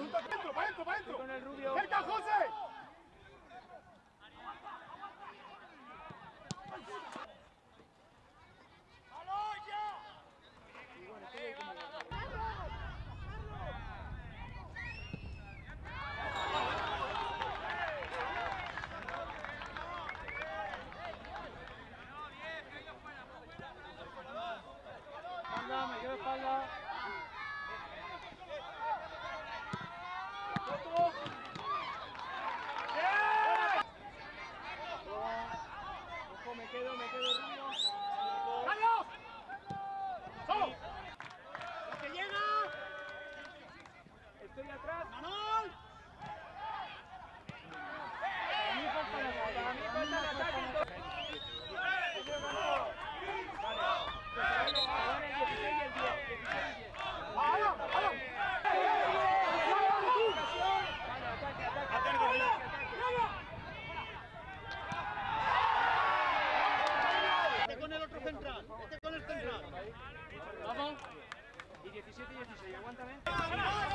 para adentro! Con el rubio. ¡Cerca, José! Espalda, me quedo espalda. Ojo, me quedo rubio. ¡Carlos! ¡Solo! ¡Que llega! Estoy atrás. ¡Manol! Para mí falta el ataque. Vale. El 16 y el 10. ¡Vamos! ¡Vamos! Vete con el otro central, vete con el central. Vamos. Y 17 y 16, aguántame.